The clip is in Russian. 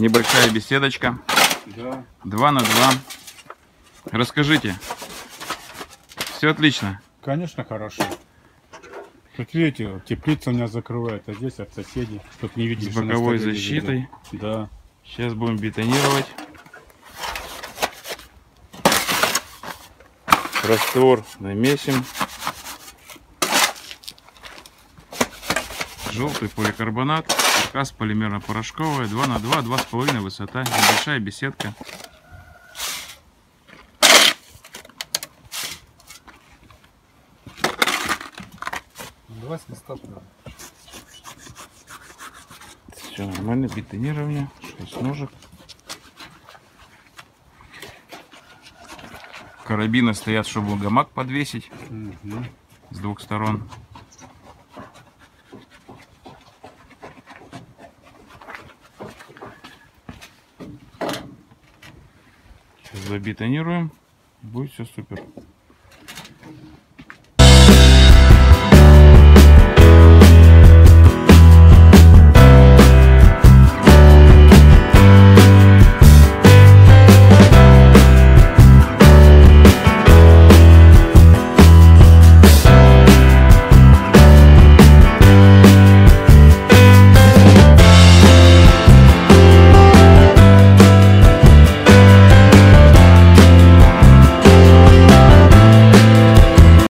Небольшая беседочка. Да. 2 на 2. Расскажите. Все отлично? Конечно, хорошо. Как видите, теплица у меня закрывает, а здесь от соседей, чтоб не видели, С что на боковой столе защитой. лежит. Да. Сейчас будем бетонировать. Раствор намесим. Желтый поликарбонат. Каркас полимерно-порошковая. 2 на 2, 2,5 высота. Небольшая беседка. Все нормально. Бетонирование. 6 ножек. Карабины стоят, чтобы гамак подвесить. Угу. С двух сторон. Сейчас забетонируем. Будет все супер.